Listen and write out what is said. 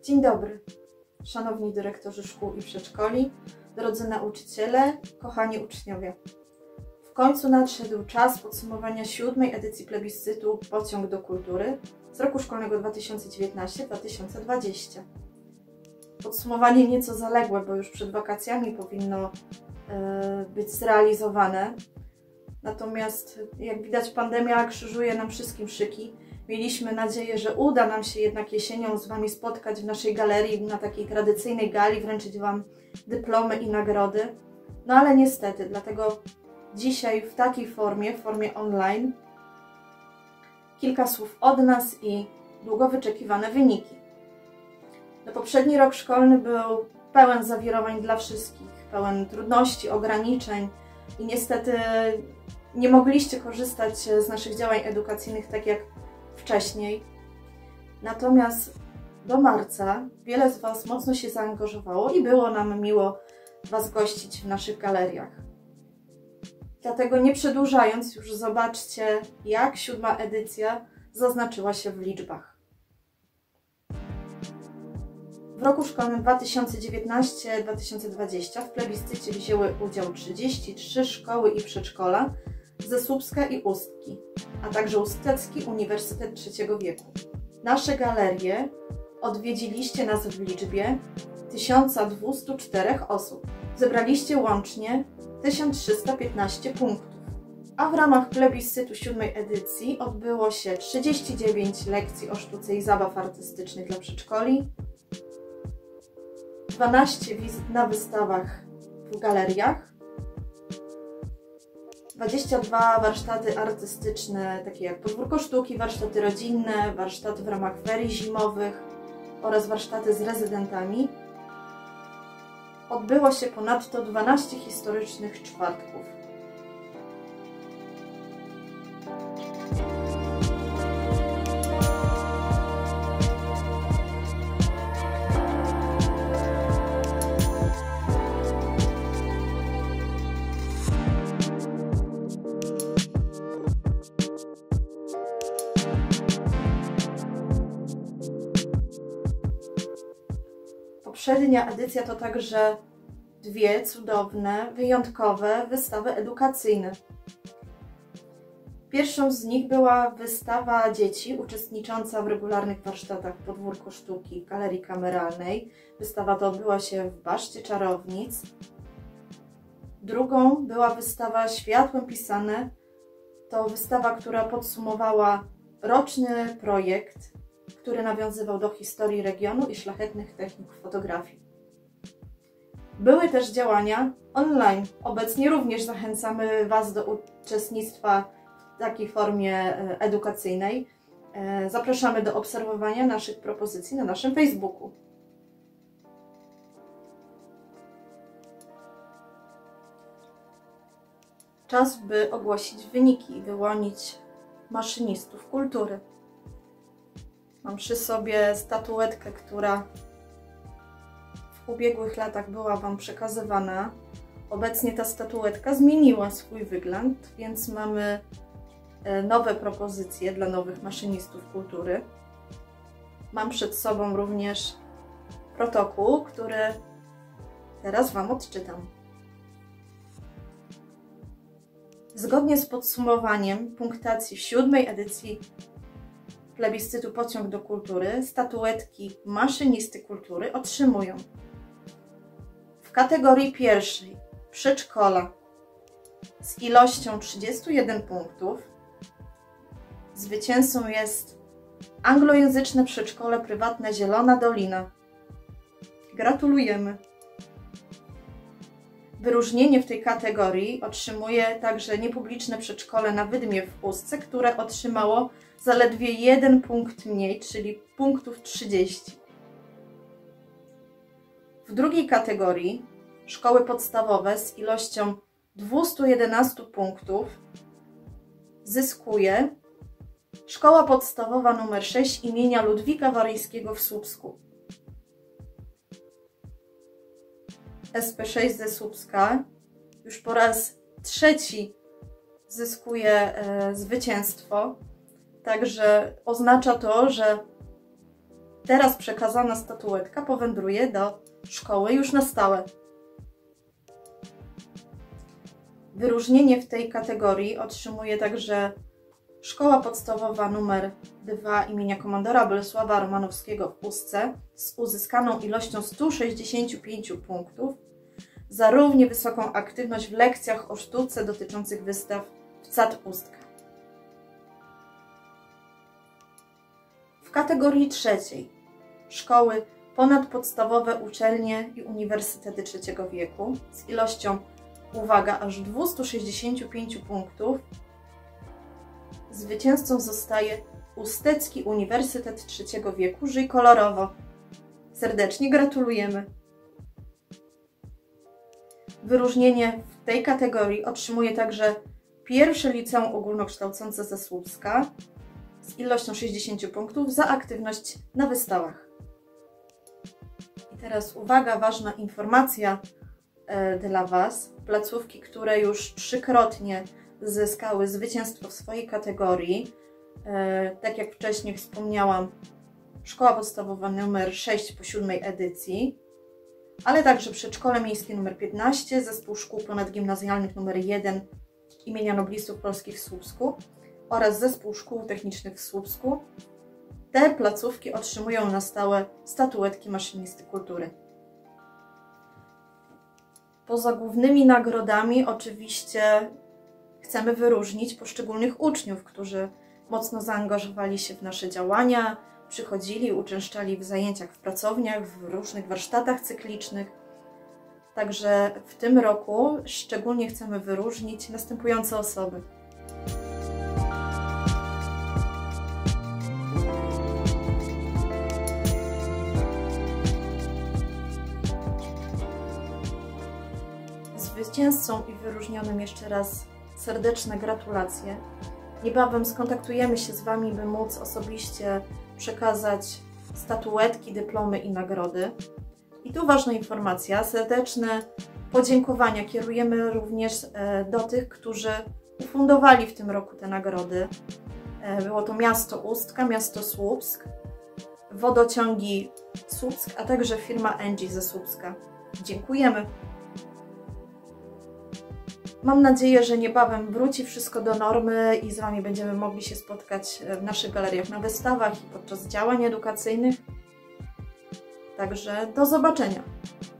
Dzień dobry, szanowni dyrektorzy szkół i przedszkoli, drodzy nauczyciele, kochani uczniowie. W końcu nadszedł czas podsumowania 7. edycji plebiscytu Pociąg do Kultury z roku szkolnego 2019-2020. Podsumowanie nieco zaległe, bo już przed wakacjami powinno być zrealizowane. Natomiast jak widać, pandemia krzyżuje nam wszystkim szyki. Mieliśmy nadzieję, że uda nam się jednak jesienią z Wami spotkać w naszej galerii, na takiej tradycyjnej gali, wręczyć Wam dyplomy i nagrody. No ale niestety, dlatego dzisiaj w takiej formie, w formie online, kilka słów od nas i długo wyczekiwane wyniki. No, poprzedni rok szkolny był pełen zawirowań dla wszystkich, pełen trudności, ograniczeń i niestety nie mogliście korzystać z naszych działań edukacyjnych tak jak wcześniej. Natomiast do marca wiele z Was mocno się zaangażowało i było nam miło Was gościć w naszych galeriach. Dlatego nie przedłużając, już zobaczcie, jak 7. edycja zaznaczyła się w liczbach. W roku szkolnym 2019-2020 w plebiscycie wzięły udział 33 szkoły i przedszkola ze Słupska i Ustki, a także Ustecki Uniwersytet Trzeciego Wieku. Nasze galerie odwiedziliście nas w liczbie 1204 osób. Zebraliście łącznie 1315 punktów. A w ramach plebiscytu 7. edycji odbyło się 39 lekcji o sztuce i zabaw artystycznych dla przedszkoli, 12 wizyt na wystawach w galeriach, 22 warsztaty artystyczne, takie jak podwórko sztuki, warsztaty rodzinne, warsztaty w ramach ferii zimowych oraz warsztaty z rezydentami. Odbyło się ponadto 12 historycznych czwartków. Poprzednia edycja to także dwie cudowne, wyjątkowe wystawy edukacyjne. Pierwszą z nich była wystawa dzieci uczestnicząca w regularnych warsztatach Podwórko Sztuki w Galerii Kameralnej. Wystawa ta odbyła się w Baszcie Czarownic. Drugą była wystawa Światłem pisane. To wystawa, która podsumowała roczny projekt, który nawiązywał do historii regionu i szlachetnych technik fotografii. Były też działania online. Obecnie również zachęcamy Was do uczestnictwa w takiej formie edukacyjnej. Zapraszamy do obserwowania naszych propozycji na naszym Facebooku. Czas, by ogłosić wyniki i wyłonić maszynistów kultury. Mam przy sobie statuetkę, która w ubiegłych latach była Wam przekazywana. Obecnie ta statuetka zmieniła swój wygląd, więc mamy nowe propozycje dla nowych maszynistów kultury. Mam przed sobą również protokół, który teraz Wam odczytam. Zgodnie z podsumowaniem punktacji 7. edycji plebiscytu Pociąg do Kultury statuetki maszynisty kultury otrzymują w kategorii pierwszej przedszkola z ilością 31 punktów. Zwycięzcą jest anglojęzyczne przedszkole prywatne Zielona Dolina. Gratulujemy! Wyróżnienie w tej kategorii otrzymuje także niepubliczne przedszkole na Wydmie w Ustce, które otrzymało zaledwie 1 punkt mniej, czyli punktów 30. W drugiej kategorii szkoły podstawowe z ilością 211 punktów zyskuje Szkoła Podstawowa nr 6 imienia Ludwika Waryńskiego w Słupsku. SP6 ze Słupska już po raz trzeci zyskuje zwycięstwo. Także oznacza to, że teraz przekazana statuetka powędruje do szkoły już na stałe. Wyróżnienie w tej kategorii otrzymuje także Szkoła Podstawowa nr 2 imienia komandora Bolesława Romanowskiego w Ustce z uzyskaną ilością 165 punktów za równie wysoką aktywność w lekcjach o sztuce dotyczących wystaw w CAD Ustka. W kategorii trzeciej Szkoły Ponadpodstawowe, Uczelnie i Uniwersytety III wieku z ilością, uwaga, aż 265 punktów zwycięzcą zostaje Ustecki Uniwersytet III wieku. Żyj kolorowo. Serdecznie gratulujemy. Wyróżnienie w tej kategorii otrzymuje także pierwsze liceum ogólnokształcące ze Słupska z ilością 60 punktów za aktywność na wystawach. I teraz uwaga, ważna informacja dla Was. Placówki, które już 3-krotnie zyskały zwycięstwo w swojej kategorii, tak jak wcześniej wspomniałam, Szkoła Podstawowa nr 6 po 7 edycji, ale także Przedszkole Miejskie nr 15, Zespół Szkół Ponadgimnazjalnych nr 1 imienia Noblistów Polskich w Słupsku oraz Zespół Szkół Technicznych w Słupsku. Te placówki otrzymują na stałe statuetki maszynisty kultury. Poza głównymi nagrodami oczywiście chcemy wyróżnić poszczególnych uczniów, którzy mocno zaangażowali się w nasze działania, przychodzili, uczęszczali w zajęciach w pracowniach, w różnych warsztatach cyklicznych. Także w tym roku szczególnie chcemy wyróżnić następujące osoby. Zwycięzcom i wyróżnionym jeszcze raz serdeczne gratulacje. Niebawem skontaktujemy się z Wami, by móc osobiście przekazać statuetki, dyplomy i nagrody. I tu ważna informacja, serdeczne podziękowania kierujemy również do tych, którzy ufundowali w tym roku te nagrody. Było to miasto Ustka, miasto Słupsk, Wodociągi Słupsk, a także firma Engie ze Słupska. Dziękujemy! Mam nadzieję, że niebawem wróci wszystko do normy i z Wami będziemy mogli się spotkać w naszych galeriach na wystawach i podczas działań edukacyjnych. Także do zobaczenia!